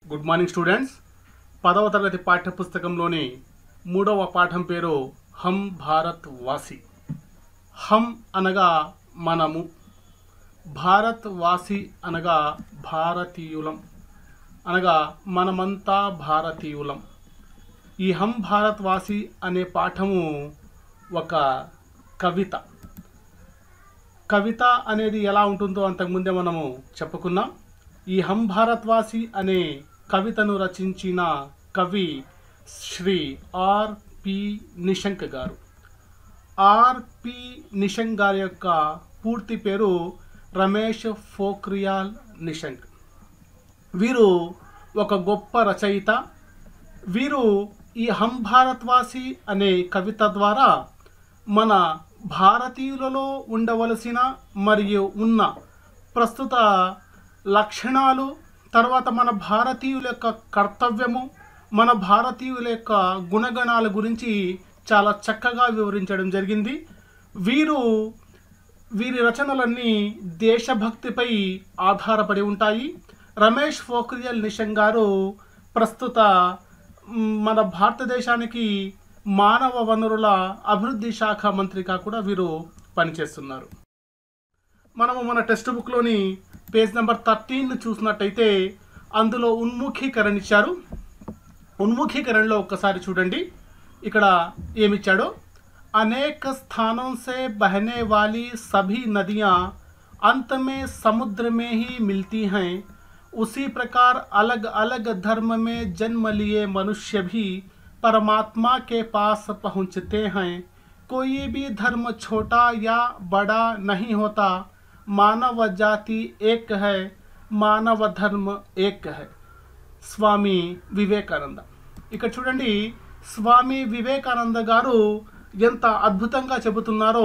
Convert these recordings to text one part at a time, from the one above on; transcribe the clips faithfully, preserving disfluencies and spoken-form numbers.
Good morning students. పదవ తరగతి పాఠ్యపుస్తకంలోని మూడవ పాఠం పేరు హమ్ భారత్ వాసి. హమ్ అనగా మనము, భారత్ వాసి అనగా భారతీయులం, అనగా మనమంతా భారతీయులం. ఈ హమ్ భారత్ వాసి అనే పాఠము ఒక కవిత. కవిత అనేది ఎలా ఉంటుందో అంతకుముందే మనము చెప్పుకున్నాం. ఈ హమ్ భారత్ వాసి అనే కవితను రచించిన కవి శ్రీ ఆర్పి నిశంక్ గారు. ఆర్పి నిశంక్ గారి యొక్క పూర్తి పేరు రమేష్ పోఖ్రియాల్ నిశంక్. వీరు ఒక గొప్ప రచయిత. వీరు ఈ హమ్ భారత్ వాసి అనే కవిత ద్వారా మన భారతీయులలో ఉండవలసిన మరియు ఉన్న ప్రస్తుత లక్షణాలు, తర్వాత మన భారతీయుల యొక్క కర్తవ్యము, మన భారతీయుల యొక్క గుణగణాల గురించి చాలా చక్కగా వివరించడం జరిగింది. వీరు వీరి రచనలన్నీ దేశభక్తిపై ఆధారపడి ఉంటాయి. రమేష్ పోఖ్రియాల్ నిశంక్ గారు ప్రస్తుత మన భారతదేశానికి మానవ వనరుల అభివృద్ధి శాఖ మంత్రిగా కూడా వీరు పనిచేస్తున్నారు. మనము మన టెక్స్ట్ బుక్లోని పేజ్ నెంబర్ థర్టీన్ చూసినట్టయితే అందులో ఉన్ముఖీకరణ ఇచ్చారు. ఉన్ముఖీకరణలో ఒక్కసారి చూడండి, ఇక్కడ ఏమిచ్చాడో. అనేక స్థానों से बहने वाली सभी नदियाँ अंत में समुद्र में ही मिलती हैं. उसी प्रकार अलग अलग धर्म में जन्म लिए मनुष्य भी परमात्मा के पास पहुँचते हैं. कोई भी धर्म छोटा या बड़ा नहीं होता. मानव जाति एक है, మానవ ధర్మ ఏక్ హై. స్వామి వివేకానంద. ఇక్కడ చూడండి, స్వామి వివేకానంద గారు ఎంత అద్భుతంగా చెబుతున్నారో.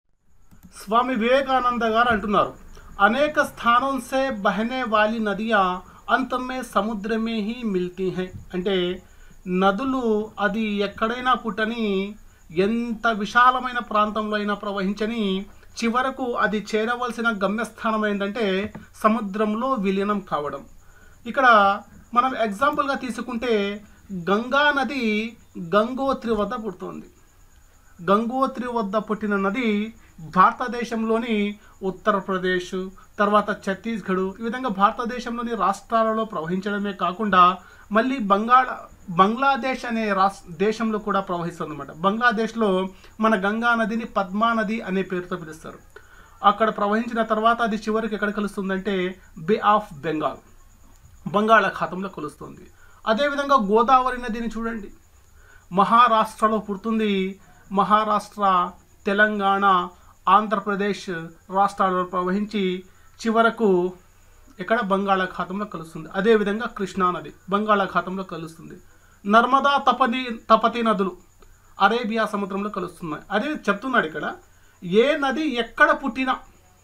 స్వామి వివేకానంద గారు అంటున్నారు, అనేక స్థానం సే బహనే వాలి నదియా అంతమే సముద్రమే హీ మిల్తీ హై. అంటే నదులు అది ఎక్కడైనా పుట్టని, ఎంత విశాలమైన ప్రాంతంలో అయినా ప్రవహించని, చివరకు అది చేరవలసిన గమ్యస్థానం ఏంటంటే సముద్రంలో విలీనం కావడం. ఇక్కడ మనం ఎగ్జాంపుల్గా తీసుకుంటే గంగా నది గంగోత్రి వద్ద పుడుతుంది. గంగోత్రి వద్ద పుట్టిన నది భారతదేశంలోని ఉత్తరప్రదేశ్, తర్వాత ఛత్తీస్గఢ్, ఈ విధంగా భారతదేశంలోని రాష్ట్రాలలో ప్రవహించడమే కాకుండా మళ్ళీ బంగాళ బంగ్లాదేశ్ అనే రాష్ట్ర దేశంలో కూడా ప్రవహిస్తుంది అన్నమాట. బంగ్లాదేశ్లో మన గంగా నదిని పద్మా నది అనే పేరుతో పిలుస్తారు. అక్కడ ప్రవహించిన తర్వాత అది చివరికి ఎక్కడ కలుస్తుందంటే బే ఆఫ్ బెంగాల్, బంగాళాఖాతంలో కలుస్తుంది. అదేవిధంగా గోదావరి నదిని చూడండి, మహారాష్ట్రలో పుడుతుంది. మహారాష్ట్ర, తెలంగాణ, ఆంధ్రప్రదేశ్ రాష్ట్రాలలో ప్రవహించి చివరకు ఇక్కడ బంగాళాఖాతంలో కలుస్తుంది. అదేవిధంగా కృష్ణా నది బంగాళాఖాతంలో కలుస్తుంది. నర్మదా, తపతి తపతి నదులు అరేబియా సముద్రంలో కలుస్తున్నాయి. అదే చెప్తున్నాడు ఇక్కడ, ఏ నది ఎక్కడ పుట్టినా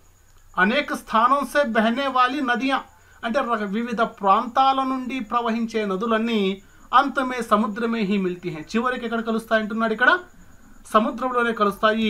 అనేక స్థానం సే బహనే వాలి నదియా అంటే వివిధ ప్రాంతాల నుండి ప్రవహించే నదులన్నీ అంతమే సముద్రమే హీ మిల్తీ హై, చివరికి ఎక్కడ కలుస్తాయి అంటున్నాడు, ఇక్కడ సముద్రంలోనే కలుస్తాయి.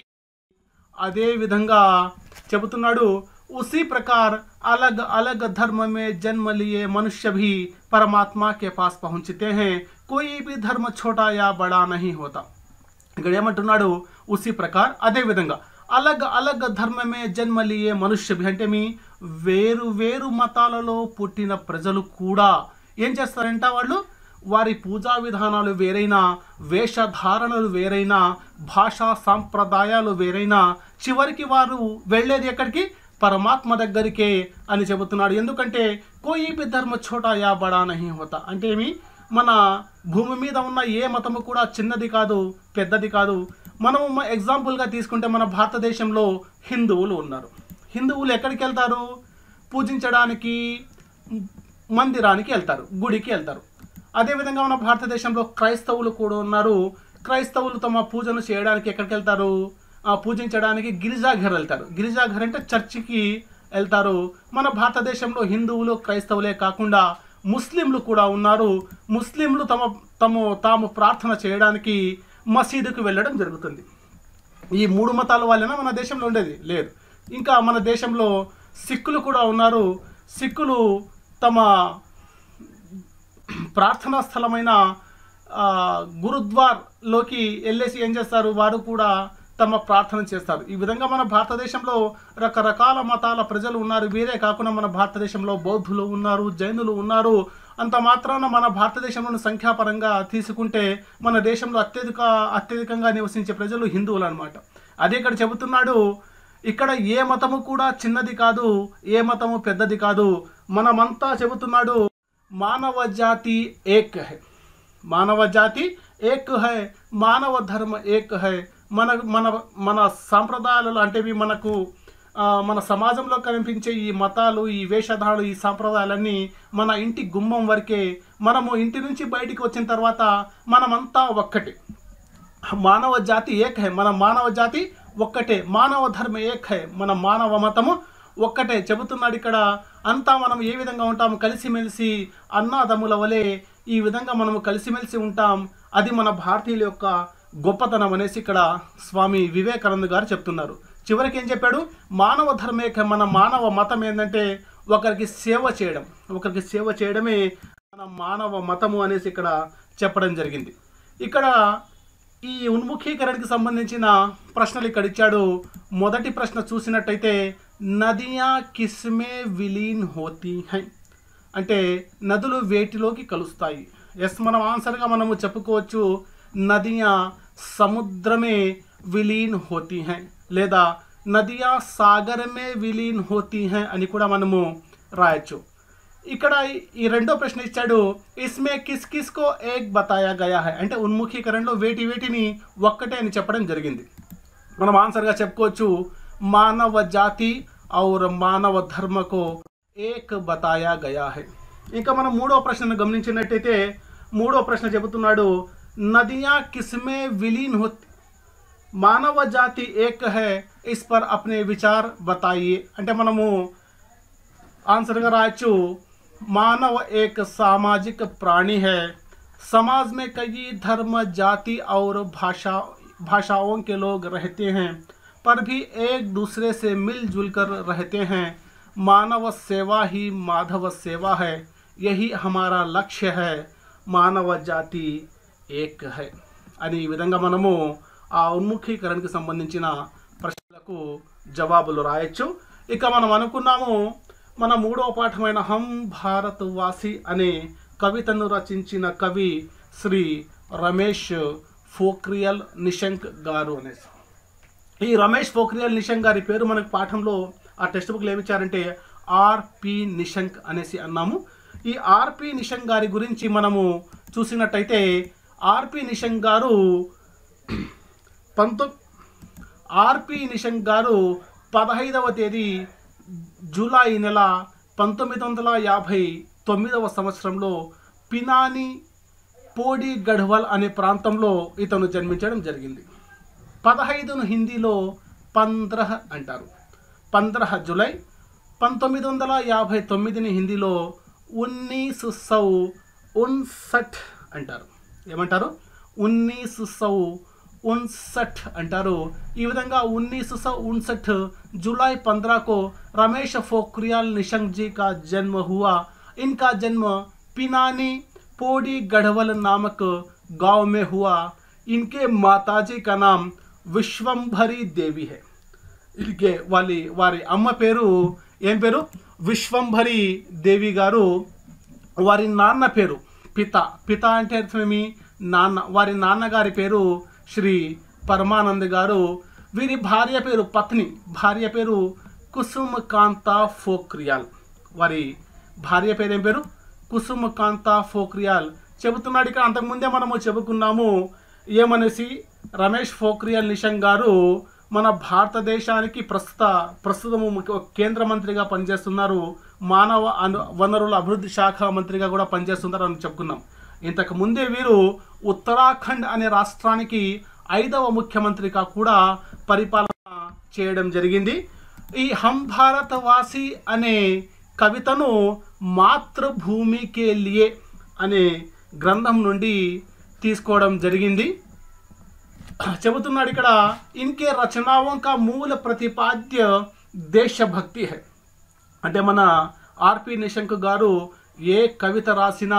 అదే విధంగా చెబుతున్నాడు, उसी प्रकार अलग अलग धर्म में जन्म लिए मनुष्य भी परमात्मा के पास पहुँचते हैं. कोई भी धर्म छोटा या बड़ा नहीं होता. ఇక్కడ ఏమంటున్నాడు, ఉసి ప్రకార్ అదే విధంగా అలగ్ అలగ్ ధర్మ మే జన్మ లియే మనుష్య భి అంటే మీ వేరు వేరు మతాలలో పుట్టిన ప్రజలు కూడా ఏం చేస్తారంట, వాళ్ళు వారి పూజా విధానాలు వేరైనా, వేషధారణలు వేరైనా, భాషా సాంప్రదాయాలు వేరైనా, చివరికి వారు వెళ్ళేది ఎక్కడికి, పరమాత్మ దగ్గరికే అని చెబుతున్నాడు. ఎందుకంటే కోయి బి ధర్మ ఛోటా యా బడా నహీ హోతా అంటే ఏమి, మన భూమి మీద ఉన్న ఏ మతము కూడా చిన్నది కాదు, పెద్దది కాదు. మనము ఎగ్జాంపుల్గా తీసుకుంటే మన భారతదేశంలో హిందువులు ఉన్నారు. హిందువులు ఎక్కడికి వెళ్తారు, పూజించడానికి మందిరానికి వెళ్తారు, గుడికి వెళ్తారు. అదేవిధంగా మన భారతదేశంలో క్రైస్తవులు కూడా ఉన్నారు. క్రైస్తవులు తమ పూజను చేయడానికి ఎక్కడికి వెళ్తారు, పూజించడానికి గిరిజాఘర్ వెళ్తారు. గిరిజాఘర్ అంటే చర్చికి వెళ్తారు. మన భారతదేశంలో హిందువులు, క్రైస్తవులే కాకుండా ముస్లింలు కూడా ఉన్నారు. ముస్లింలు తమ తమ తాము ప్రార్థన చేయడానికి మసీదుకు వెళ్ళడం జరుగుతుంది. ఈ మూడు మతాల వాళ్ళైనా మన దేశంలో ఉండేది లేదు. ఇంకా మన దేశంలో సిక్కులు కూడా ఉన్నారు. సిక్కులు తమ ప్రార్థనా స్థలమైన గురుద్వార్లోకి వెళ్ళేసి ఏం చేస్తారు, వారు కూడా తమ ప్రార్థన చేస్తారు. ఈ విధంగా మన భారతదేశంలో రకరకాల మతాల ప్రజలు ఉన్నారు. వీరే కాకుండా మన భారతదేశంలో బౌద్ధులు ఉన్నారు, జైనులు ఉన్నారు. అంత మాత్రాన మన భారతదేశంలోని సంఖ్యాపరంగా తీసుకుంటే మన దేశంలో అత్యధిక అత్యధికంగా నివసించే ప్రజలు హిందువులు అనమాట. అదే ఇక్కడ చెబుతున్నాడు, ఇక్కడ ఏ మతము కూడా చిన్నది కాదు, ఏ మతము పెద్దది కాదు. మనమంతా చెబుతున్నాడు మానవ జాతి ఏక్ హై, మానవ జాతి ఏక్ హై, మానవ ధర్మ ఏక్ హై. మన మన మన సాంప్రదాయాలలో అంటే మనకు మన సమాజంలో కనిపించే ఈ మతాలు, ఈ వేషధారణలు, ఈ సాంప్రదాయాలన్నీ మన ఇంటి గుమ్మం వరకే. మనము ఇంటి నుంచి బయటికి వచ్చిన తర్వాత మనమంతా ఒక్కటే. మానవ జాతి ఏక్ హై, మన మానవ జాతి ఒక్కటే. మానవ ధర్మ ఏక్ హై, మన మానవ మతము ఒక్కటే చెబుతున్నాడు ఇక్కడ. అంతా మనం ఏ విధంగా ఉంటాము, కలిసిమెలిసి అన్నాదమ్ముల వలె ఈ విధంగా మనము కలిసిమెలిసి ఉంటాం. అది మన భారతీయుల యొక్క గొప్పతనం అనేసి ఇక్కడ స్వామి వివేకానంద గారు చెప్తున్నారు. చివరికి ఏం చెప్పాడు, మానవ ధర్మేక, మన మానవ మతం ఏంటంటే ఒకరికి సేవ చేయడం, ఒకరికి సేవ చేయడమే మన మానవ మతము అనేసి ఇక్కడ చెప్పడం జరిగింది. ఇక్కడ ఈ ఉన్ముఖీకరణకి సంబంధించిన ప్రశ్నలు ఇక్కడ ఇచ్చాడు. మొదటి ప్రశ్న చూసినట్టయితే నదియా కిస్మే విలీన్ హోతీ హై, అంటే నదులు వేటిలోకి కలుస్తాయి. ఎస్, మనం ఆన్సర్గా మనము చెప్పుకోవచ్చు నదియా సముద్రమే విలీన్ హోతీ హై, లేదా నదియా సాగరమే విలీన్ హోతీ హై అని కూడా మనము రాయొచ్చు. ఇక్కడ ఈ రెండో ప్రశ్న ఇచ్చాడు, ఇస్మే కిస్ కిస్ కో ఏక్ బతాయా గయా హై, అంటే ఉన్ముఖీకరణలో వేటి వేటిని ఒక్కటే అని చెప్పడం జరిగింది. మనం ఆన్సర్గా చెప్పుకోవచ్చు మానవ జాతి ఔర్ మానవ ధర్మ కో ఏక్ బతాయా గయా హై. ఇంకా మనం మూడో ప్రశ్నను గమనించినట్టయితే మూడో ప్రశ్న చెబుతున్నాడు నదియా కిస్మే విలీన్ హోతీ, మానవ జాతి ఏక్ హై, ఇస్ పర్ అప్నే విచార్ బతాయియే. అంటే మనము ఆన్సర్గా రాయొచ్చు मानव एक सामाजिक प्राणी है, समाज में कई धर्म जाति और भाषा भाषाओं के लोग रहते हैं, पर भी एक दूसरे से मिलजुल कर रहते हैं. मानव सेवा ही माधव सेवा है, यही हमारा लक्ष्य है. మానవ జాతి ఏక్ హై అని ఈ విధంగా మనము ఆ ఉన్ముఖీకరణకి సంబంధించిన ప్రశ్నలకు జవాబులు రాయొచ్చు. ఇక మనం అనుకున్నాము మన మూడవ పాఠమైన హం భారత్ వాసి అనే కవితను రచించిన కవి శ్రీ రమేష్ పోఖ్రియాల్ నిశంక్ గారు అనేసి. ఈ రమేష్ పోఖ్రియాల్ నిశంక్ గారి పేరు మనకు పాఠంలో ఆ టెక్స్ట్ బుక్లో ఏమిచ్చారంటే ఆర్పి నిశంక్ అనేసి అన్నాము. ఈ ఆర్పి నిశంక్ గారి గురించి మనము చూసినట్టయితే ఆర్పి నిశంక్ గారు పంతొ ఆర్పి నిశంక్ గారు పదహైదవ తేదీ జూలై నెల పంతొమ్మిది వందల యాభై తొమ్మిదవ సంవత్సరంలో పినాని పోడి గఢ్వాల్ అనే ప్రాంతంలో ఇతను జన్మించడం జరిగింది. పదహైదును హిందీలో పంద్రహ్ అంటారు. పంద్రహ్ జూలై పంతొమ్మిది వందల యాభై తొమ్మిదిని హిందీలో ఉన్నీస్ సౌ ఉన్సఠ్ అంటారు. ఏమంటారు? ఉన్నీస్ సౌ उनसठ अंटारू. ఈ విధంగా उन्नीस सौ उनसठ जुलाई पंद्रह को रमेश पोखरियाल निशंक जी का जन्म हुआ. इनका जन्म पिनानी पोडी गढ़वाल नामक गांव में हुआ. इनके माताजी का नाम विश्वंभरी देवी है. इनके वाली वारी अम्म पेरू ఏం పేరు? విశ్వంభరి దేవి గారు. వారి నాన్న పేరు పిత. పిత అంటే అర్థమేమి? నాన్న. వారి నాన్నగారి పేరు శ్రీ పరమానంద్ గారు. వీరి భార్య పేరు పత్ని భార్య పేరు కుసుమకాంత పోఖ్రియాల్. వారి భార్య పేరు ఏం పేరు? కుసుమకాంత పోఖ్రియాల్. చెబుతున్నాడు ఇక్కడ. అంతకుముందే మనము చెప్పుకున్నాము ఏమనేసి, రమేష్ పోఖ్రియాల్ నిశంక్ గారు మన భారతదేశానికి ప్రస్తుత ప్రస్తుతము కేంద్ర మంత్రిగా పనిచేస్తున్నారు. మానవ అను వనరుల అభివృద్ధి శాఖ మంత్రిగా కూడా పనిచేస్తున్నారు అని చెప్పుకున్నాం. ఇంతకు ముందే వీరు ఉత్తరాఖండ్ అనే రాష్ట్రానికి ఐదవ ముఖ్యమంత్రిగా కూడా పరిపాలన చేయడం జరిగింది. ఈ హం భారత్ వాసి అనే కవితను మాతృభూమి కే లియే అనే గ్రంథం నుండి తీసుకోవడం జరిగింది. చెబుతున్నాడు ఇక్కడ, ఇన్కే రచనాओं का मूल प्रतिपाद्य దేశభక్తి है. అంటే మన ఆర్పి నిశంక్ గారు ఏ కవిత రాసినా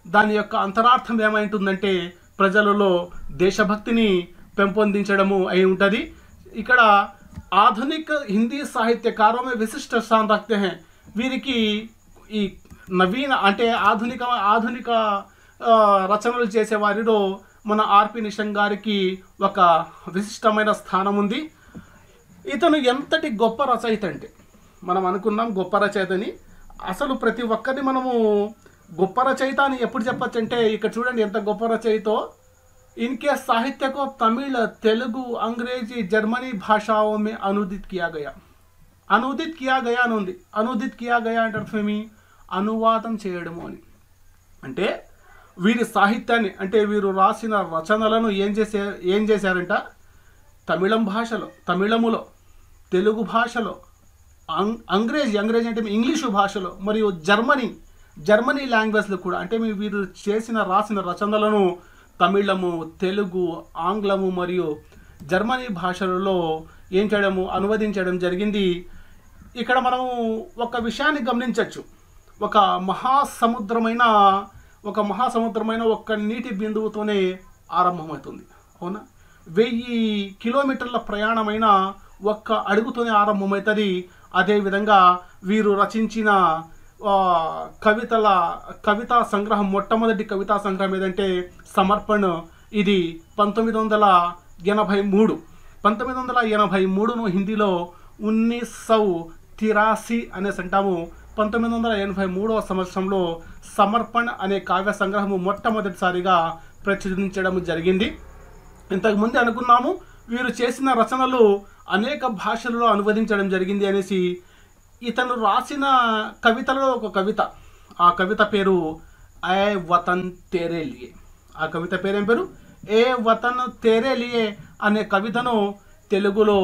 దాని యొక్క అంతరార్థం ఏమైంటుందంటే ప్రజలలో దేశభక్తిని పెంపొందించడము అయి ఉంటుంది। ఇక్కడ ఆధునిక హిందీ సాహిత్యకారోं में विशिष्ट स्थान रखते हैं। వీరికి ఈ నవీన అంటే ఆధునిక ఆధునిక రచనలు చేసే వారిలో మన ఆర్పి నిషంక్ గారికి ఒక విశిష్టమైన స్థానం ఉంది। ఇతను ఎంతటి గొప్ప రచయిత అంటే మనం అనుకున్నాం గొప్ప రచయితని, అసలు ప్రతి ఒక్కరిని మనము గొప్ప రచయిత అని ఎప్పుడు చెప్పచ్చు అంటే ఇక్కడ చూడండి ఎంత గొప్ప రచయితో। इनके साहित्य को तमिल, तेलुगु, अंग्रेजी, जर्मनी भाषाओं में अनुदित किया गया। अनुदित किया गया అని ఉంది। అనుదిత్ కియా గయా అంటే అర్థమేమి? అనువాదం చేయడము అని। అంటే వీరి సాహిత్యాన్ని అంటే వీరు రాసిన రచనలను ఏం చేసే ఏం చేశారంట తమిళం భాషలో, తమిళములో, తెలుగు భాషలో, అంగ్రేజీ అంగ్రేజీ అంటే ఇంగ్లీషు భాషలో మరియు జర్మనీ జర్మనీ లాంగ్వేజ్లో కూడా అంటే వీరు చేసిన రాసిన రచనలను తమిళము, తెలుగు, ఆంగ్లము మరియు జర్మనీ భాషలలో ఏం చేయడము అనువదించడం జరిగింది। ఇక్కడ మనము ఒక విషయాన్ని గమనించవచ్చు। ఒక మహాసముద్రమైన ఒక మహాసముద్రమైన ఒక నీటి బిందువుతోనే ఆరంభమవుతుంది, అవునా? వెయ్యి కిలోమీటర్ల ప్రయాణమైన ఒక్క అడుగుతోనే ఆరంభమవుతుంది। అదేవిధంగా వీరు రచించిన కవితల కవితా సంగ్రహం మొట్టమొదటి కవితా సంగ్రహం ఏదంటే సమర్పణ। ఇది పంతొమ్మిది వందల ఎనభై మూడు పంతొమ్మిది వందల ఎనభై మూడును హిందీలో ఉన్నీస్ సౌ తిరాసి అనేసి అంటాము। పంతొమ్మిది వందల ఎనభై మూడవ సంవత్సరంలో సమర్పణ అనే కావ్య సంగ్రహము మొట్టమొదటిసారిగా ప్రచురించడం జరిగింది। ఇంతకుముందు అనుకున్నాము వీరు చేసిన రచనలు అనేక భాషలలో అనువదించడం జరిగింది అనేసి। ఇతను రాసిన కవితలలో ఒక కవిత, ఆ కవిత పేరు ఏ వతన్ తేరే లియే। ఆ కవిత పేరేం పేరు? ఏ వతన్ తేరే లియే అనే కవితను తెలుగులో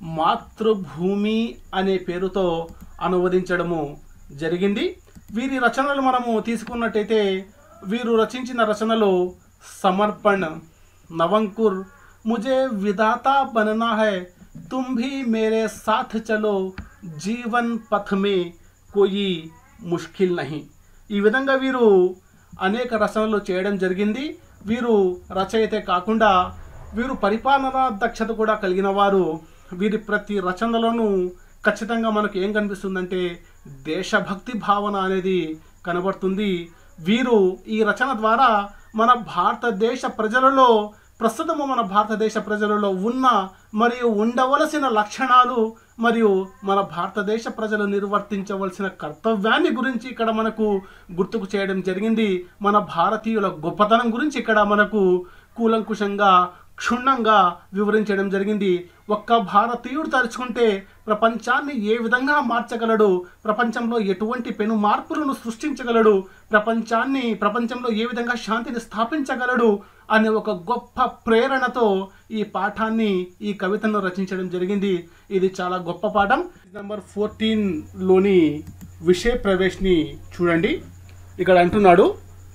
మాతృభూమి అనే పేరుతో అనువదించడము జరిగింది। వీరి రచనలు మనము తీసుకున్నట్టయితే వీరు రచించిన రచనలు సమర్పణ, నవంకుర్, ముझे విధాతా బననా హై, తుమ్ భీ మేరే సాథ్ చలో, జీవన్ పథ్ మే కోయి ముష్కిల్ నహీ। ఈ విధంగా వీరు అనేక రచనలు చేయడం జరిగింది। వీరు రచయితే కాకుండా వీరు పరిపాలనా దక్షత కూడా కలిగిన వారు। వీరి ప్రతి రచనలోనూ ఖచ్చితంగా మనకు ఏం కనిపిస్తుందంటే దేశభక్తి భావన అనేది కనబడుతుంది। వీరు ఈ రచన ద్వారా మన భారతదేశ ప్రజలలో ప్రస్తుతము మన భారతదేశ ప్రజలలో ఉన్న మరియు ఉండవలసిన లక్షణాలు మరియు మన భారతదేశ ప్రజలు నిర్వర్తించవలసిన కర్తవ్యాన్ని గురించి ఇక్కడ మనకు గుర్తుకు చేయడం జరిగింది। మన భారతీయుల గొప్పతనం గురించి ఇక్కడ మనకు కూలంకుషంగా క్షుణ్ణంగా వివరించడం జరిగింది। ఒక్క భారతీయుడు తలుచుకుంటే ప్రపంచాన్ని ఏ విధంగా మార్చగలడు, ప్రపంచంలో ఎటువంటి పెను మార్పులను సృష్టించగలడు, ప్రపంచాన్ని ప్రపంచంలో ఏ విధంగా శాంతిని స్థాపించగలడు అనే ఒక గొప్ప ప్రేరణతో ఈ పాఠాన్ని ఈ కవితను రచించడం జరిగింది। ఇది చాలా గొప్ప పాఠం। నంబర్ ఫోర్టీన్ లోని విషయ ప్రవేశ్ని చూడండి। ఇక్కడ అంటున్నాడు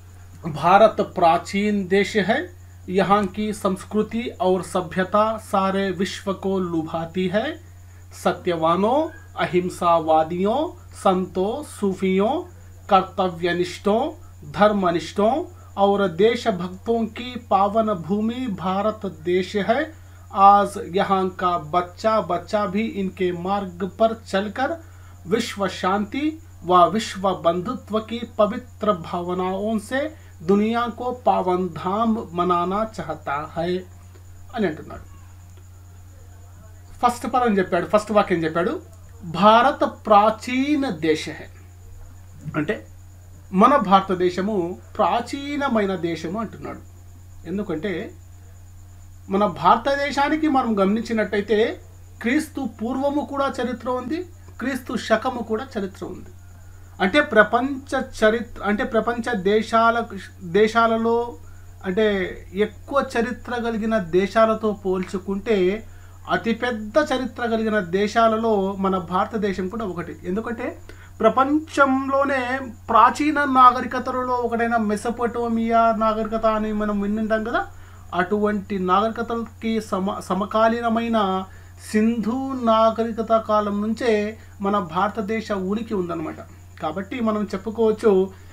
భారత్ ప్రాచీన్ దేశ है, यहाँ की संस्कृति और सभ्यता सारे विश्व को लुभाती है। सत्यवानों, अहिंसावादियों, संतों, सूफियों, कर्तव्यनिष्ठों, धर्मनिष्ठों और देशभक्तों की पावन भूमि भारत देश है। आज यहाँ का बच्चा बच्चा भी इनके मार्ग पर चलकर विश्व शांति व विश्व बंधुत्व की पवित्र भावनाओं से दुनिया को पावन धाम मनाना चाहता है అని అంటున్నాడు। ఫస్ట్ పదం చెప్పాడు, ఫస్ట్ వాక్యం చెప్పాడు భారత ప్రాచీన దేశ హై అంటే మన భారతదేశము ప్రాచీనమైన దేశము అంటున్నాడు। ఎందుకంటే మన భారతదేశానికి మనం గమనించినట్టయితే క్రీస్తు పూర్వము కూడా చరిత్ర ఉంది, క్రీస్తు శకము కూడా చరిత్ర ఉంది। అంటే ప్రపంచ చరిత్ర అంటే ప్రపంచ దేశాల దేశాలలో అంటే ఎక్కువ చరిత్ర కలిగిన దేశాలతో పోల్చుకుంటే అతిపెద్ద చరిత్ర కలిగిన దేశాలలో మన భారతదేశం కూడా ఒకటి। ఎందుకంటే ప్రపంచంలోనే ప్రాచీన నాగరికతలలో ఒకటైన మెసొపొటేమియా నాగరికత అని మనం వింటాం కదా, అటువంటి నాగరికతలకి సమ సమకాలీనమైన సింధు నాగరికత కాలం నుంచే మన భారతదేశ ఉనికి ఉందన్నమాట। కాబట్టి మనం చెప్పుకోవచ్చు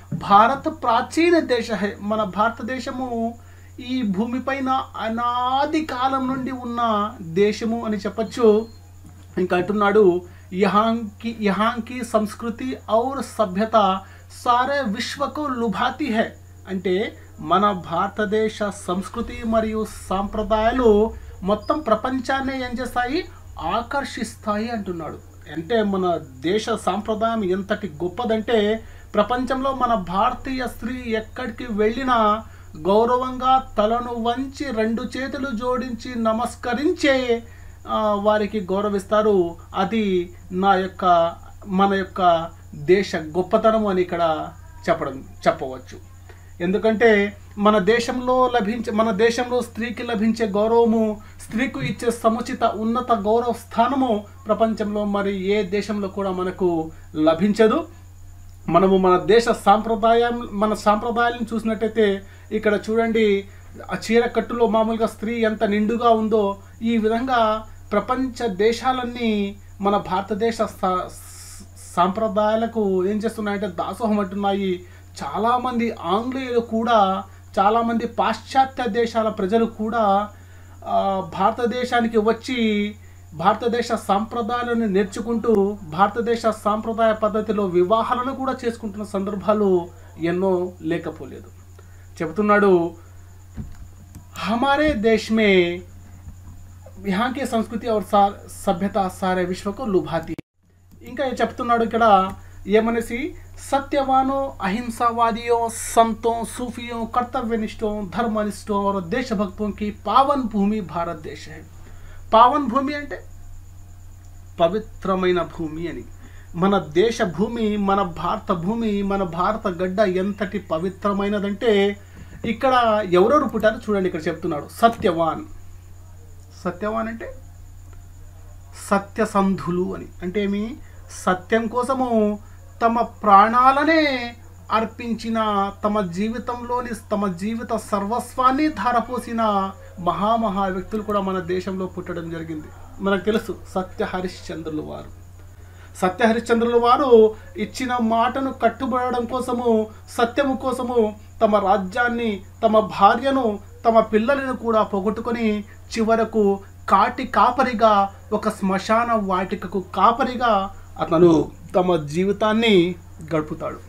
భారత్ ప్రాచీన దేశ హై. మన భారతదేశము ఈ భూమిపైన అనాది కాలం నుండి ఉన్న దేశము అని చెప్పచ్చు. ఇంకా అంటున్నాడు, యహాంకి యహాంకి సంస్కృతి ఔర్ సభ్యత సారే విశ్వకు లుభాతి హై. అంటే మన భారతదేశ సంస్కృతి మరియు సాంప్రదాయాలు మొత్తం ప్రపంచాన్ని ఏం చేస్తాయి, ఆకర్షిస్తాయి అంటున్నాడు. అంటే మన దేశ సాంప్రదాయం ఎంతటి గొప్పదంటే ప్రపంచంలో మన భారతీయ స్త్రీ ఎక్కడికి వెళ్ళినా గౌరవంగా తలను వంచి రెండు చేతులు జోడించి నమస్కరించే వారికి గౌరవిస్తారు. అది నా యొక్క మన యొక్క దేశ గొప్పతనం అని ఇక్కడ చెప్పడం చెప్పవచ్చు. ఎందుకంటే మన దేశంలో లభించే మన దేశంలో స్త్రీకి లభించే గౌరవము, స్త్రీకు ఇచ్చే సముచిత ఉన్నత గౌరవ స్థానము ప్రపంచంలో మరి ఏ దేశంలో కూడా మనకు లభించదు. మనము మన దేశ సాంప్రదాయం మన సాంప్రదాయాలను చూసినట్టయితే ఇక్కడ చూడండి, ఆ చీర కట్టులో మామూలుగా స్త్రీ ఎంత నిండుగా ఉందో ఈ విధంగా ప్రపంచ దేశాలన్నీ మన భారతదేశ సాంప్రదాయాలకు ఏం చేస్తున్నాయంటే దాసోహం అంటున్నాయి. చాలామంది ఆంగ్లేయులు కూడా, చాలామంది పాశ్చాత్య దేశాల ప్రజలు కూడా భారతదేశానికి వచ్చి భారతదేశ సాంప్రదాయాలను నేర్చుకుంటూ భారతదేశ సాంప్రదాయ పద్ధతిలో వివాహాలను కూడా చేసుకుంటున్న సందర్భాలు ఎన్నో లేకపోలేదు. చెబుతున్నాడు, हमारे देश में यहाँ की संस्कृति और सभ्यता सारे विश्व को लुभाती. ఇంకా చెప్తున్నాడు ఇక్కడ ఏమనేసి, सत्यवानों अहिंसावादियों संतों सूफियों कर्तव्यनिष्ठों धर्मनिष्ठों और देशभक्तों की पावन भूमि भारत देश है. పావన్ భూమి అంటే పవిత్రమైన భూమి అని. మన దేశ భూమి, మన భారత భూమి, మన భారత గడ్డ ఎంతటి పవిత్రమైనదంటే ఇక్కడ ఎవరెవరు పుట్టారో చూడండి. ఇక్కడ చెప్తున్నాడు, సత్యవాన్. సత్యవాన్ అంటే సత్యసంధులు అని. అంటే ఏమి, సత్యం కోసము తమ ప్రాణాలనే అర్పించిన, తమ జీవితంలోని తమ జీవిత సర్వస్వాన్ని ధారపోసిన మహామహా వ్యక్తులు కూడా మన దేశంలో పుట్టడం జరిగింది. మనకు తెలుసు సత్య హరిశ్చంద్రులు వారు. సత్య హరిశ్చంద్రులు వారు ఇచ్చిన మాటను కట్టుబడడం కోసము, సత్యము కోసము తమ రాజ్యాన్ని, తమ భార్యను, తమ పిల్లలను కూడా పోగొట్టుకొని చివరకు కాటి కాపరిగా, ఒక శ్మశాన వాటికకు కాపరిగా అతను తమ జీవితాన్ని గడుపుతాడు.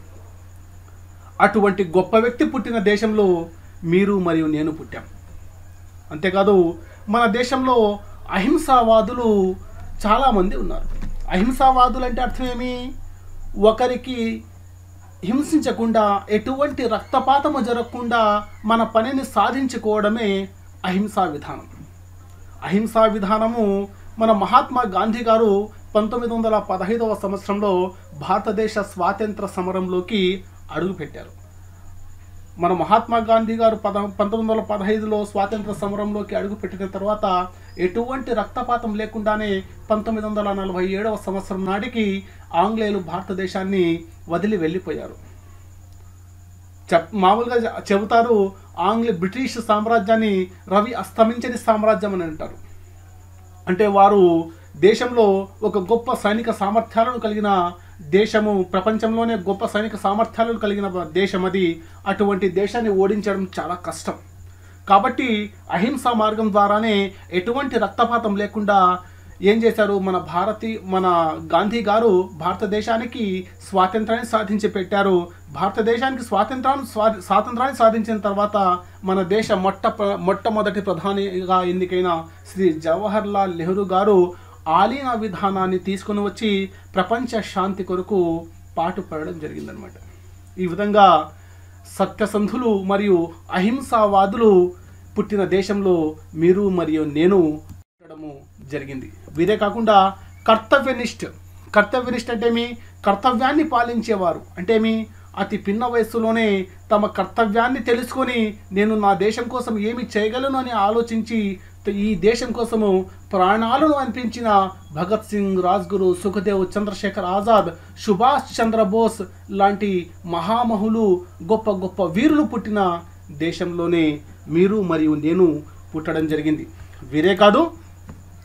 అటువంటి గొప్ప వ్యక్తి పుట్టిన దేశంలో మీరు మరియు నేను పుట్టాం. అంతేకాదు మన దేశంలో అహింసావాదులు చాలామంది ఉన్నారు. అహింసావాదులు అంటే అర్థం ఏమి, ఒకరికి హింసించకుండా, ఎటువంటి రక్తపాతము జరగకుండా మన పనిని సాధించుకోవడమే అహింసా విధానం. అహింసా విధానము మన మహాత్మా గాంధీ గారు పంతొమ్మిది వందల పదహైదవ సంవత్సరంలో భారతదేశ స్వాతంత్ర సమరంలోకి అడుగుపెట్టారు. మన మహాత్మా గాంధీ గారు పద పంతొమ్మిది వందల పదహైదులో స్వాతంత్ర సమరంలోకి అడుగుపెట్టిన తర్వాత ఎటువంటి రక్తపాతం లేకుండానే పంతొమ్మిది వందల నలభై ఏడవ సంవత్సరం నాటికి ఆంగ్లేయులు భారతదేశాన్ని వదిలి వెళ్ళిపోయారు. చెప్ మామూలుగా చెబుతారు, ఆంగ్ల బ్రిటిష్ సామ్రాజ్యాన్ని రవి అస్తమించని సామ్రాజ్యం అని అంటారు. అంటే వారు దేశంలో ఒక గొప్ప సైనిక సామర్థ్యాలను కలిగిన దేశము, ప్రపంచంలోనే గొప్ప సైనిక సామర్థ్యాలను కలిగిన దేశం అది. అటువంటి దేశాన్ని ఓడించడం చాలా కష్టం. కాబట్టి అహింసా మార్గం ద్వారానే ఎటువంటి రక్తపాతం లేకుండా ఏం చేశారు, మన భారతీ మన గాంధీ గారు భారతదేశానికి స్వాతంత్రాన్ని సాధించి పెట్టారు. భారతదేశానికి స్వాతంత్రాన్ని స్వా స్వాతంత్రాన్ని సాధించిన తర్వాత మన దేశ మొట్ట మొట్టమొదటి ప్రధానిగా ఎన్నికైన శ్రీ జవహర్ లాల్ నెహ్రూ గారు ఆలీన విధానాన్ని తీసుకుని వచ్చి ప్రపంచ శాంతి కొరకు పాటుపడడం జరిగిందనమాట. ఈ విధంగా సత్యసంధులు మరియు అహింసావాదులు పుట్టిన దేశంలో మీరు మరియు నేను పుట్టడము జరిగింది. వీరే కాకుండా కర్తవ్యనిష్ఠ కర్తవ్యనిష్ఠ అంటే ఏమి, కర్తవ్యాన్ని పాలించేవారు. అంటే ఏమి, అతి పిన్న వయస్సులోనే తమ కర్తవ్యాన్ని తెలుసుకొని నేను నా దేశం కోసం ఏమి చేయగలను అని ఆలోచించి ఈ దేశం కోసము ప్రాణాలను అర్పించిన భగత్ సింగ్, రాజ్గురు, సుఖదేవ్, చంద్రశేఖర్ ఆజాద్, సుభాష్ చంద్రబోస్ లాంటి మహామహులు, గొప్ప గొప్ప వీరులు పుట్టిన దేశంలోనే మీరు మరియు నేను పుట్టడం జరిగింది. వీరే కాదు,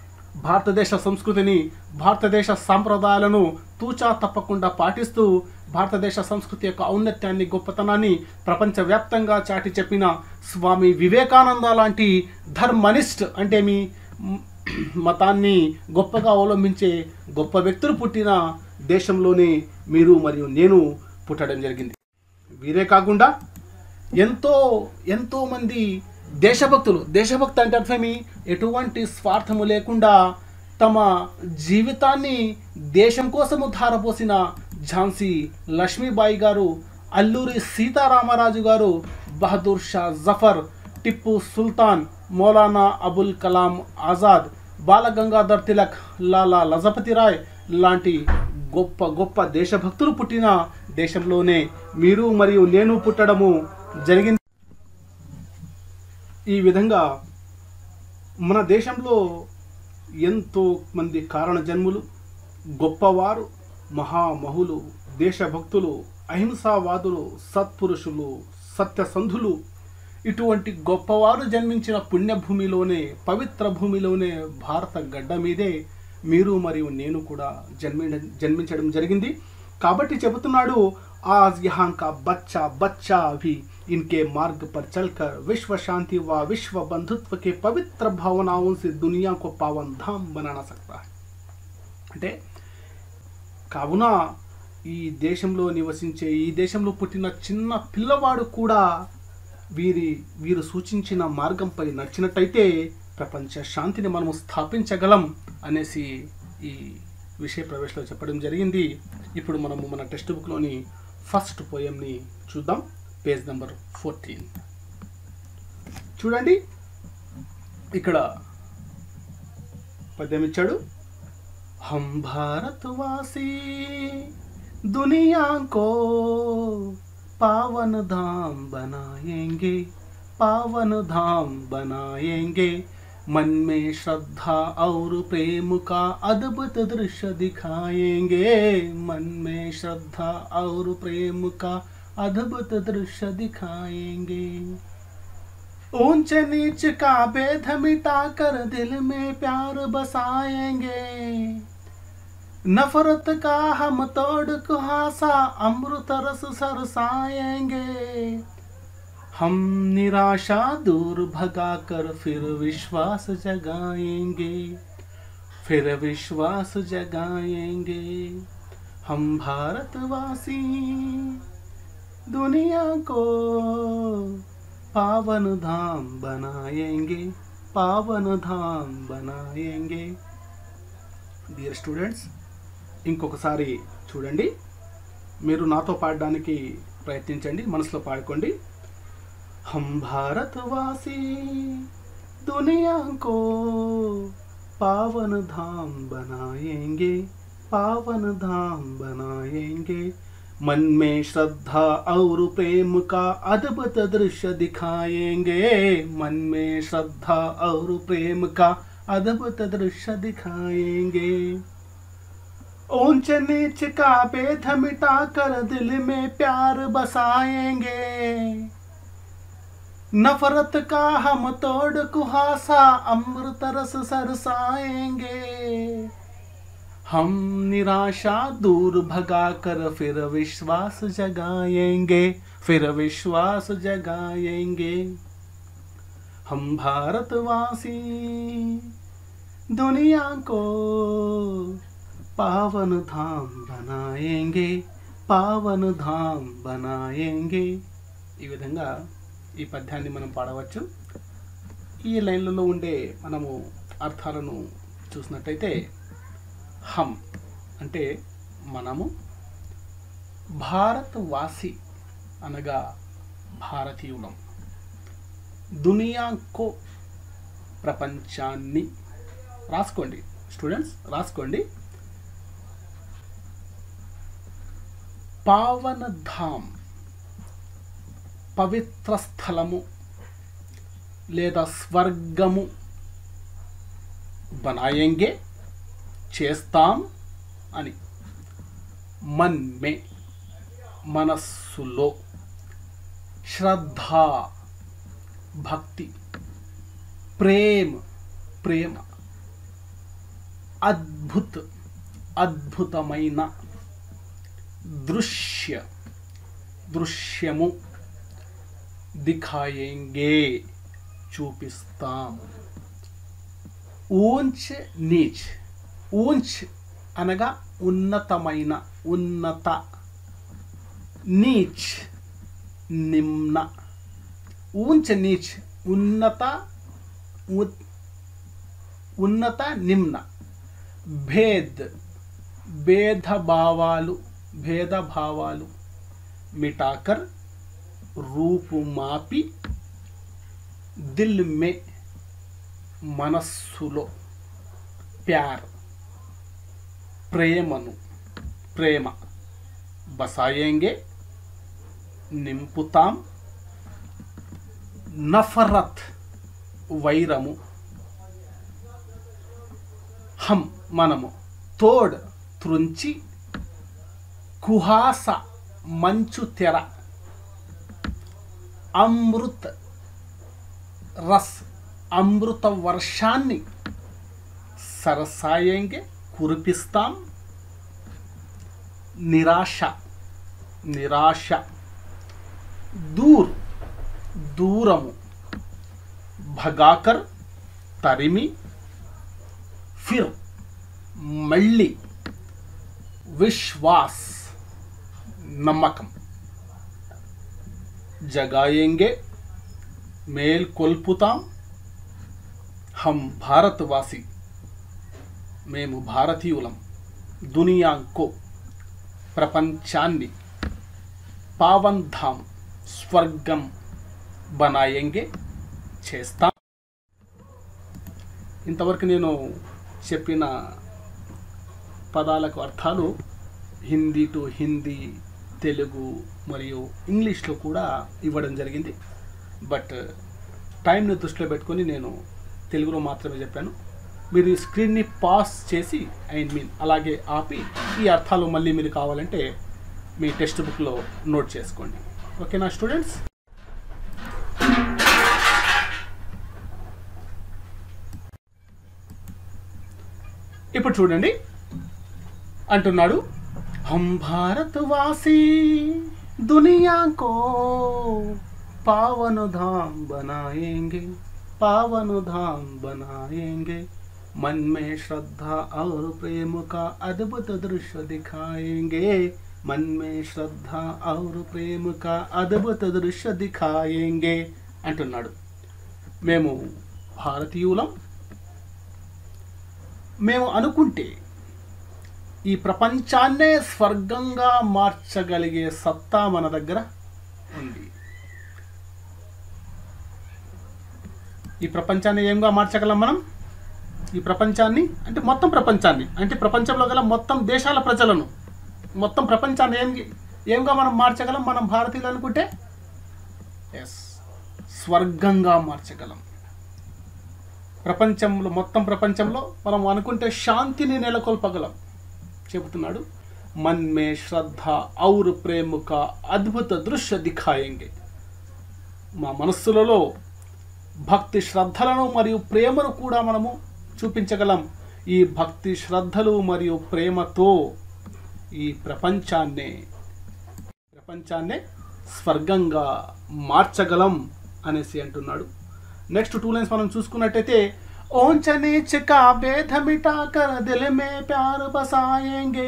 భారతదేశ సంస్కృతిని, భారతదేశ సాంప్రదాయాలను తూచా తప్పకుండా పాటిస్తూ భారతదేశ సంస్కృతి యొక్క ఔన్నత్యాన్ని, గొప్పతనాన్ని ప్రపంచవ్యాప్తంగా చాటి చెప్పిన స్వామి వివేకానంద లాంటి ధర్మనిస్ట్ అంటే మీ మతాన్ని గొప్పగా అవలంబించే గొప్ప వ్యక్తులు పుట్టిన దేశంలోనే మీరు మరియు నేను పుట్టడం జరిగింది. వీరే కాకుండా ఎంతో ఎంతోమంది దేశభక్తులు, దేశభక్తి అంటే అర్థమేమి, ఎటువంటి స్వార్థము లేకుండా తమ జీవితాన్ని దేశం కోసము ధారపోసిన ఝాన్సీ లక్ష్మీబాయి గారు, అల్లూరి సీతారామరాజు గారు, బహదూర్ షా జఫర్, టిప్పు సుల్తాన్, మౌలానా అబుల్ కలాం ఆజాద్, బాలగంగాధర్ తిలక్, లాలా లజపతి రాయ్ లాంటి గొప్ప గొప్ప దేశభక్తులు పుట్టిన దేశంలోనే మీరు మరియు నేను పుట్టడము జరిగింది. ఈ విధంగా మన దేశంలో ఎంతో మంది కారణ జన్ములు, గొప్పవారు, మహామహులు, దేశభక్తులు, అహింసావాదులు, సత్పురుషులు, సత్యసంధులు, ఇటువంటి గొప్పవారు జన్మించిన పుణ్యభూమిలోనే, పవిత్ర భూమిలోనే, భారత గడ్డ మీదే మీరు మరియు నేను కూడా జన్మి జన్మించడం జరిగింది. కాబట్టి చెబుతున్నాడు, आज यहाँ का बच्चा बच्चा भी इनके मार्ग पर चलकर विश्व शांति व विश्व बंधुत्व के पवित्र भावनाओं से दुनिया को पावन धाम बनाना सकता है. అంటే కావున ఈ దేశంలో నివసించే, ఈ దేశంలో పుట్టిన చిన్న పిల్లవాడు కూడా వీరి వీరు సూచించిన మార్గంపై నడిచినట్టయితే ప్రపంచ శాంతిని మనము స్థాపించగలం అనేసి ఈ విషయ ప్రవేశంలో చెప్పడం జరిగింది. ఇప్పుడు మనము మన టెక్స్ట్ బుక్లోని ఫస్ట్ పోయంని చూద్దాం. పేజ్ నెంబర్ ఫోర్టీన్ చూడండి. ఇక్కడ పద్యం ఇచ్చాడు. हम भारतवासी दुनिया को पावन धाम बनाएंगे, पावन धाम बनाएंगे, मन में श्रद्धा और प्रेम का अद्भुत दृश्य दिखाएंगे, मन में श्रद्धा और प्रेम का अद्भुत दृश्य दिखाएंगे, ऊंच नीच का भेद मिटा कर दिल में प्यार बसाएंगे, नफरत का हम तोड़ कुहासा अमृत रस सरसाएंगे, हम निराशा दूर भगाकर फिर विश्वास जगाएंगे, फिर विश्वास जगाएंगे, हम भारतवासी दुनिया को पावन धाम बनाएंगे, पावन धाम बनाएंगे. డియర్ స్టూడెంట్స్, ఇంకొకసారి చూడండి, మీరు నాతో పాడడానికి ప్రయత్నించండి, మనసులో పాడుకోండి. हम भारतवासी दुनिया को पावन धाम बनाएंगे, पावन धाम बनाएंगे, मन में श्रद्धा और प्रेम का अद्भुत दृश्य दिखाएंगे, मन में श्रद्धा और प्रेम का अद्भुत दृश्य दिखाएंगे, ऊंच नीच का भेद मिटा कर दिल में प्यार बसाएंगे, नफरत का हम तोड़ कुहासा अमृत रस सरसाएंगे, हम निराशा दूर भगाकर फिर विश्वास जगाएंगे, फिर विश्वास जगाएंगे, हम भारतवासी दुनिया को पावन धाम बनाएंगे, पावन धाम बनाएंगे. ఈ విధంగా ఈ పద్యాన్ని మనం పాడవచ్చు. ఈ లైన్లలో ఉండే మనము అర్థాలను చూసినట్టయితే, హమ్ అంటే మనము, భారతవాసి అనగా భారతీయులం, దునియాకో ప్రపంచాన్ని, రాసుకోండి స్టూడెంట్స్, రాసుకోండి, పావన ధామ్ పవిత్ర స్థలము లేదా స్వర్గము, బనాయేంగే చేస్తాం అని, మన్ మే మనస్సులో, శ్రద్ధ భక్తి, ప్రేమ ప్రేమ, అద్భుత్ అద్భుతమైన, దృశ్య దృశ్యము, దిఖాయేంగే చూపిస్తాం. ఊంచ్ నీచ్, ఊంచ్ అనగా ఉన్నతమైన, ఉన్నత, నీచ్ నిమ్న. ఊంచ్ నీచ్ ఉన్నత, ఉన్నత నిమ్న. భేద్ భేదభావాలు, భేదభావాలు. మిటాకర్ రూపుమాపి, దిల్ మే మనస్సులో, ప్యార్ ప్రేమను, ప్రేమ, బసాయేంగే నింపుతాం. నఫరత్ వైరము, హం మనము, తోడ్ త్రుంచి, కుహాస మంచు తెర, అమృత్ రస్ అమృత వర్షాన్ని, సరసాయేంగే కురిపిస్తాం. నిరాశ నిరాశ. దూర్ దూరము, భగాకర్ తరిమి, ఫిర్ మళ్ళీ, విశ్వాస్ నమ్మకం, జగాయేంగే మేల్కొల్పుతాం. హం భారతవాసి మేము భారతీయులం. దునియాంకో ప్రపంచాన్ని, పావన్ ధామ్ స్వర్గం, బనాయేంగే చేస్తాం. ఇంతవరకు నేను చెప్పిన పదాలకు అర్థాలు హిందీ టు హిందీ, తెలుగు మరియు ఇంగ్లీష్లో కూడా ఇవ్వడం జరిగింది. బట్ టైంని దృష్టిలో పెట్టుకొని నేను తెలుగులో మాత్రమే చెప్పాను. మీరు ఈ స్క్రీన్ని పాస్ చేసి ఐ మీన్ అలాగే ఆపి ఈ అర్థాలు మళ్ళీ మీరు కావాలంటే మీ టెక్స్ట్ బుక్లో నోట్ చేసుకోండి. ఓకేనా స్టూడెంట్స్? ఇప్పుడు చూడండి అంటున్నాడు, హం భారతవాసి దునియా కో పావన్ ధామ్ బనాయేంగే, पावन धाम बनाएंगे, मन में श्रद्धा और प्रेम का अद्भुत दृश्य दिखाएंगे, मन में श्रद्धा और प्रेम का अद्भुत दृश्य दिखाएंगे అంటున్నాడు. మేము భారతీయులం, మేము అనుకుంటే ఈ ప్రపంచాన్నే స్వర్గంగా మార్చగలిగే సత్తా మన దగ్గర ఉంది. ఈ ప్రపంచాన్ని ఏంగా మార్చగలం మనం? ఈ ప్రపంచాన్ని అంటే మొత్తం ప్రపంచాన్ని, అంటే ప్రపంచంలో గల మొత్తం దేశాల ప్రజలను, మొత్తం ప్రపంచాన్ని ఏం ఏంగా మనం మార్చగలం? మనం భారతీయులు అనుకుంటే ఎస్, స్వర్గంగా మార్చగలం. ప్రపంచంలో, మొత్తం ప్రపంచంలో మనం అనుకుంటే శాంతిని నెలకొల్పగలం చెబుతున్నాడు. మన్ మే శ్రద్ధ ఔర్ ప్రేమ కా అద్భుత దృశ్య దిఖాయేంగే, మా మనస్సులలో భక్తి శ్రద్ధలను మరియు ప్రేమను కూడా మనము చూపించగలం. ఈ భక్తి శ్రద్ధలు మరియు ప్రేమతో ఈ ప్రపంచాన్నే ప్రపంచాన్నే స్వర్గంగా మార్చగలం అనేసి అంటున్నాడు. నెక్స్ట్ టూ లైన్స్ మనం చూసుకున్నట్టయితే, ఓంచ నీచ్ కా భేద మిటాకర్ దిల్ మే ప్యార్ బసాయేంగే,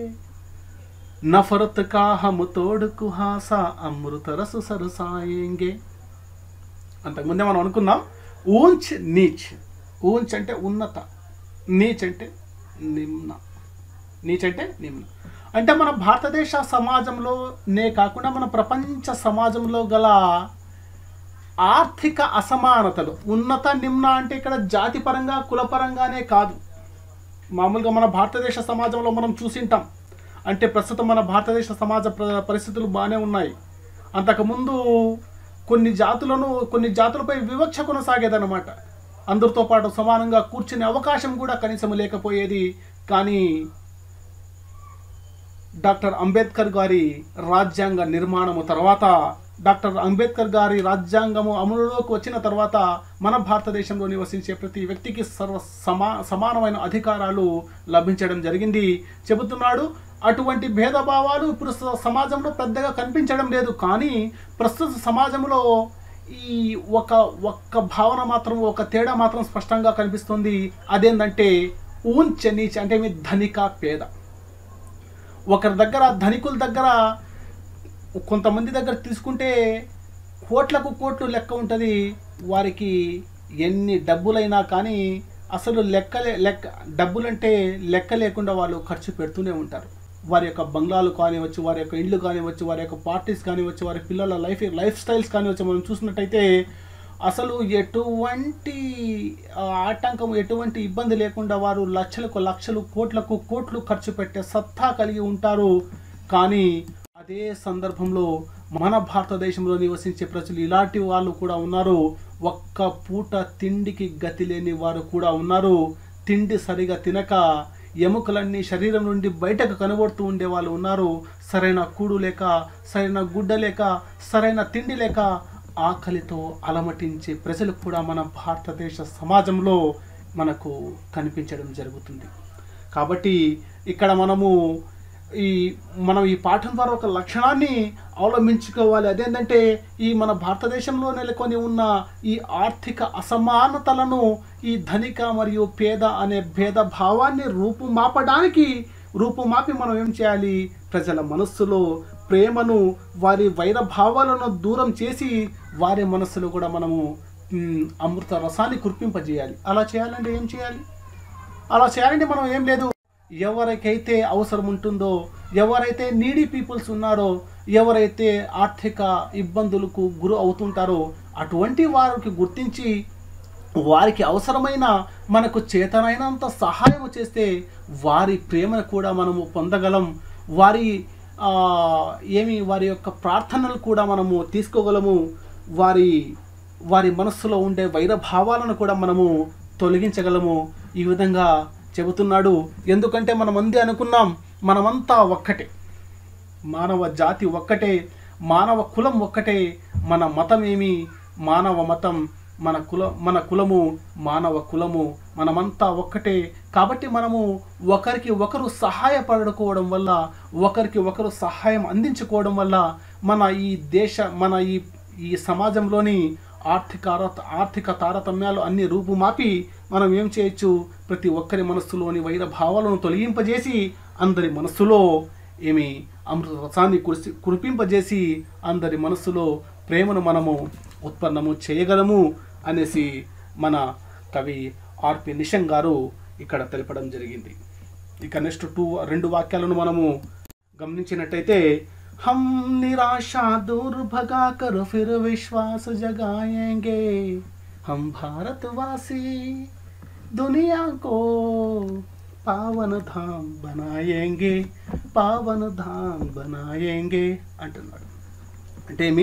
నఫరత్ కా హమ్ తోడ్ కుహాసా అమృత రస్ సరసాయేంగే. అంతకుముందే మనం అనుకున్నాం ఊంచ్ నీచ్. ఊంచ్ అంటే ఉన్నత, నీచ్ అంటే నిమ్న. నీచ్ అంటే నిమ్న అంటే మన భారతదేశ సమాజంలోనే కాకుండా మన ప్రపంచ సమాజంలో గల ఆర్థిక అసమానతలు, ఉన్నత నిమ్న అంటే ఇక్కడ జాతిపరంగా కులపరంగానే కాదు. మామూలుగా మన భారతదేశ సమాజంలో మనం చూసింటాం. అంటే ప్రస్తుతం మన భారతదేశ సమాజ పరిస్థితులు బాగానే ఉన్నాయి. అంతకుముందు కొన్ని జాతులను కొన్ని జాతులపై వివక్ష కొనసాగేదన్నమాట. అందరితో పాటు సమానంగా కూర్చునే అవకాశం కూడా కనీసం లేకపోయేది. కానీ డాక్టర్ అంబేద్కర్ గారి రాజ్యాంగ నిర్మాణము తర్వాత, డాక్టర్ అంబేద్కర్ గారి రాజ్యాంగము అమలులోకి వచ్చిన తర్వాత మన భారతదేశంలో నివసించే ప్రతి వ్యక్తికి సర్వ సమా సమానమైన అధికారాలు లభించడం జరిగింది చెబుతున్నాడు. అటువంటి భేదభావాలు ప్రస్తుత సమాజంలో పెద్దగా కనిపించడం లేదు. కానీ ప్రస్తుత సమాజంలో ఈ ఒక ఒక్క భావన మాత్రం, ఒక తేడా మాత్రం స్పష్టంగా కనిపిస్తుంది. అదేంటంటే ఊంచ నీచ, అంటే మీ ధనిక పేద. ఒకరి దగ్గర, ధనికుల దగ్గర, కొంతమంది దగ్గర తీసుకుంటే కోట్లకు కోట్లు లెక్క ఉంటుంది. వారికి ఎన్ని డబ్బులైనా కానీ అసలు లెక్కలే లెక్క డబ్బులంటే లెక్క లేకుండా వాళ్ళు ఖర్చు పెడుతూనే ఉంటారు. వారి యొక్క బంగ్లాలు కానివచ్చు, వారి యొక్క ఇళ్ళు కానివచ్చు, వారి యొక్క పార్టీస్ కానివచ్చు, వారి పిల్లల లైఫ్ లైఫ్ స్టైల్స్ కానివచ్చు, మనం చూసినట్టయితే అసలు ఎటువంటి ఆటంకం, ఎటువంటి ఇబ్బంది లేకుండా వారు లక్షలకు లక్షలు, కోట్లకు కోట్లు ఖర్చు పెట్టే సత్తా కలిగి ఉంటారు. కానీ అదే సందర్భంలో మన భారతదేశంలో నివసించే ప్రజలు ఇలాంటి వాళ్ళు కూడా ఉన్నారు. ఒక్క పూట తిండికి గతి లేని వారు కూడా ఉన్నారు. తిండి సరిగా తినక ఎముకలన్నీ శరీరం నుండి బయటకు కనబడుతూ ఉండే వాళ్ళు ఉన్నారు. సరైన కూడు లేక, సరైన గుడ్డ లేక, సరైన తిండి లేక ఆకలితో అలమటించే ప్రజలు కూడా మన భారతదేశ సమాజంలో మనకు కనిపించడం జరుగుతుంది. కాబట్టి ఇక్కడ మనము ఈ మనం ఈ పాఠం ద్వారా ఒక లక్షణాన్ని అవలంబించుకోవాలి. అదేంటంటే ఈ మన భారతదేశంలో నెలకొని ఉన్న ఈ ఆర్థిక అసమానతలను, ఈ ధనిక మరియు పేద అనే భేదభావాన్ని రూపుమాపడానికి రూపుమాపి మనం ఏం చేయాలి? ప్రజల మనస్సులో ప్రేమను, వారి వైరభావాలను దూరం చేసి వారి మనస్సులో కూడా మనము అమృత రసాన్ని కురిపింపజేయాలి. అలా చేయాలంటే ఏం చేయాలి? అలా చేయాలంటే మనం ఏం లేదు, ఎవరికైతే అవసరం ఉంటుందో, ఎవరైతే నీడీ పీపుల్స్ ఉన్నారో, ఎవరైతే ఆర్థిక ఇబ్బందులకు గురి అవుతుంటారో అటువంటి వారికి గుర్తించి వారికి అవసరమైన మనకు చేతనైనంత సహాయం చేస్తే వారి ప్రేమను కూడా మనము పొందగలం. వారి ఏమి వారి యొక్క ప్రార్థనలు కూడా మనము తీసుకోగలము. వారి వారి మనస్సులో ఉండే వైరభావాలను కూడా మనము తొలగించగలము. ఈ విధంగా చెబుతున్నాడు. ఎందుకంటే మనం అందే అనుకున్నాం, మనమంతా ఒక్కటే, మానవ జాతి ఒక్కటే, మానవ కులం ఒక్కటే. మన మతం ఏమి? మానవ మతం. మన కుల మన కులము మానవ కులము. మనమంతా ఒక్కటే. కాబట్టి మనము ఒకరికి ఒకరు సహాయపడుకోవడం వల్ల, ఒకరికి ఒకరు సహాయం అందించుకోవడం వల్ల మన ఈ దేశ మన ఈ ఈ సమాజంలోని ఆర్థిక ఆర్థిక తారతమ్యాలు అన్ని రూపుమాపి మనం ఏం చేయొచ్చు? ప్రతి ఒక్కరి మనస్సులోని వైర భావాలను తొలగింపజేసి అందరి మనస్సులో ఏమి అమృత రసాన్ని కురిసి కురిపింపజేసి అందరి మనస్సులో ప్రేమను మనము ఉత్పన్నము చేయగలము అనేసి మన కవి ఆర్పి నిషంక్ గారు ఇక్కడ తెలపడం జరిగింది. ఇక నెక్స్ట్ టూ రెండు వాక్యాలను మనము గమనించినట్టయితే, हम निराशा दूर भगा कर फिर विश्वास जगाएंगे, हम भारतवासी दुनिया को पावन धाम बनाएंगे, पावन धाम बनाएंगे అంటున్నాడు. అంటే ఏమి?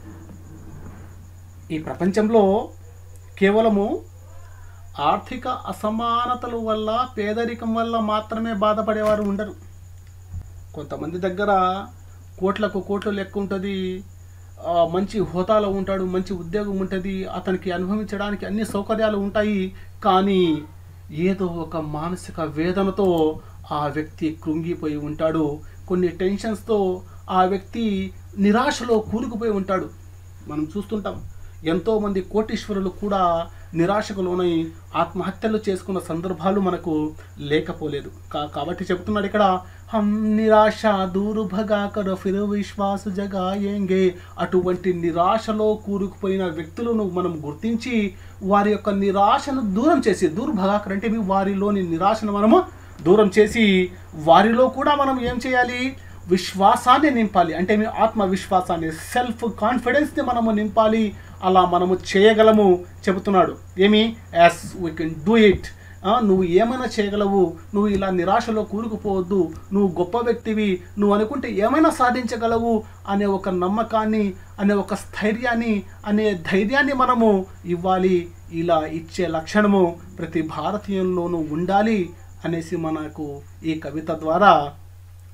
ఈ ప్రపంచంలో కేవలము ఆర్థిక అసమానతల వల్ల, పేదరికం వల్ల మాత్రమే బాధపడేవారు ఉండరు. కొంతమంది దగ్గర కోట్లకు కోట్లు లెక్క ఉంటుంది, మంచి హోదాలో ఉంటాడు, మంచి ఉద్యోగం ఉంటుంది, అతనికి అనుభవించడానికి అన్ని సౌకర్యాలు ఉంటాయి. కానీ ఏదో ఒక మానసిక వేదనతో ఆ వ్యక్తి కృంగిపోయి ఉంటాడు. కొన్ని టెన్షన్స్తో ఆ వ్యక్తి నిరాశలో కూరుకుపోయి ఉంటాడు. మనం చూస్తుంటాం, ఎంతోమంది కోటీశ్వరులు కూడా నిరాశకు లోనై ఆత్మహత్యలు చేసుకున్న సందర్భాలు మనకు లేకపోలేదు. కాబట్టి చెప్తున్నాడు ఇక్కడ, హమ్ నిరాశ దూర్ భగా కర్ ఫిర్ విశ్వాస్ జగాయేంగే. అటువంటి నిరాశలో కూరుకుపోయిన వ్యక్తులను మనం గుర్తించి వారి యొక్క నిరాశను దూరం చేసి, దూర్ భగాకర్ అంటే వారిలోని నిరాశను మనము దూరం చేసి వారిలో కూడా మనం ఏం చేయాలి? విశ్వాసాన్ని నింపాలి. అంటే మీ ఆత్మవిశ్వాసాన్ని, సెల్ఫ్ కాన్ఫిడెన్స్ని మనము నింపాలి. అలా మనము చేయగలము చెబుతున్నాడు. ఏమి? As we can do it. నువ్వు ఏమైనా చేయగలవు, నువ్వు ఇలా నిరాశలో కూరుకుపోవద్దు, నువ్వు గొప్ప వ్యక్తివి, నువ్వు అనుకుంటే ఏమైనా సాధించగలవు అనే ఒక నమ్మకాన్ని, అనే ఒక స్థైర్యాన్ని, అనే ధైర్యాన్ని మనము ఇవ్వాలి. ఇలా ఇచ్చే లక్షణము ప్రతి భారతీయుల్లోనూ ఉండాలి అనేసి మనకు ఈ కవిత ద్వారా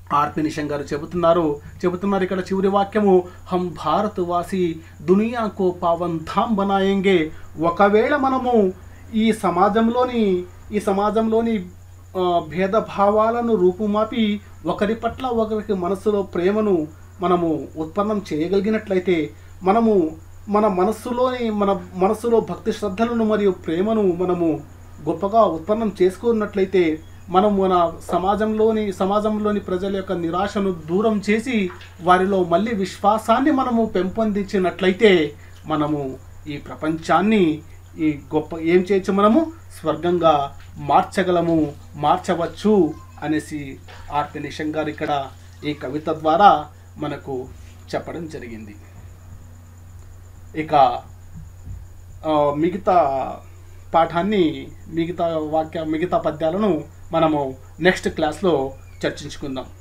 ఆర్పి నిషంక్ గారు చెబుతున్నారు చెబుతున్నారు ఇక్కడ చివరి వాక్యము, హం భారత్ వాసి దునియాకో పావన్ ధామ్ బనాయేంగే. ఒకవేళ మనము ఈ సమాజంలోని ఈ సమాజంలోని భేదభావాలను రూపుమాపి ఒకరి పట్ల ఒకరికి మనసులో ప్రేమను మనము ఉత్పన్నం చేయగలిగినట్లయితే, మనము మన మనస్సులోని మన మనస్సులో భక్తి శ్రద్ధలను మరియు ప్రేమను మనము గొప్పగా ఉత్పన్నం చేసుకున్నట్లయితే, మనం మన సమాజంలోని సమాజంలోని ప్రజల యొక్క నిరాశను దూరం చేసి వారిలో మళ్ళీ విశ్వాసాన్ని మనము పెంపొందించినట్లయితే, మనము ఈ ప్రపంచాన్ని ఈ గొప్ప ఏం చేయొచ్చు, మనము స్వర్గంగా మార్చగలము, మార్చవచ్చు అనేసి ఆర్పి నిషంక్ గారు ఇక్కడ ఈ కవిత ద్వారా మనకు చెప్పడం జరిగింది. ఇక మిగతా పాఠాన్ని మిగతా వాక్య మిగతా పద్యాలను మనము నెక్స్ట్ క్లాస్లో చర్చించుకుందాం.